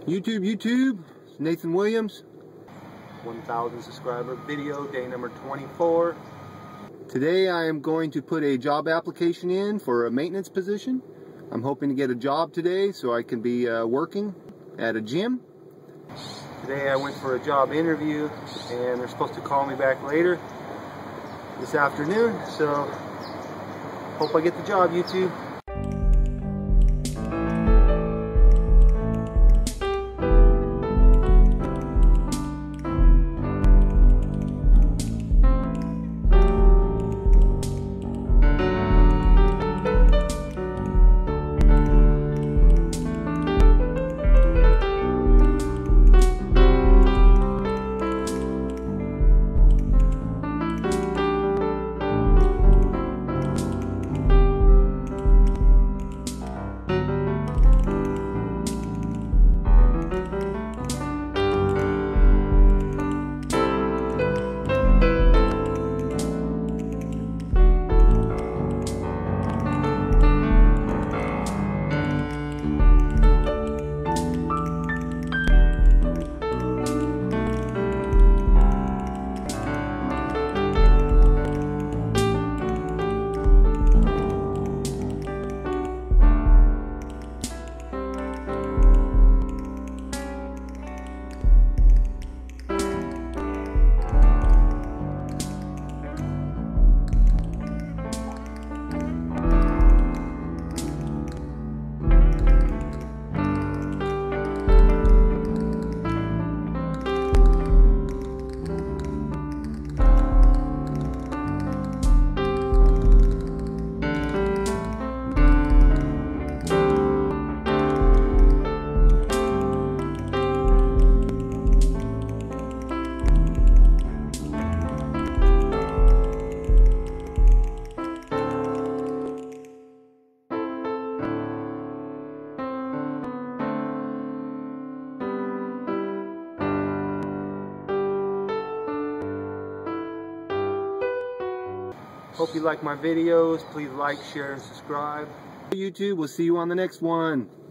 YouTube, Nathan Williams. 1,000 subscriber video, day number 24. Today I am going to put a job application in for a maintenance position. I'm hoping to get a job today so I can be working at a gym. Today I went for a job interview and they're supposed to call me back later this afternoon, so hope I get the job, YouTube. Hope you like my videos. Please like, share, and subscribe. YouTube, we'll see you on the next one.